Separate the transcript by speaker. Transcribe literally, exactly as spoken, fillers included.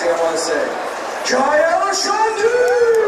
Speaker 1: last thing I want to say. Kyle Shandu!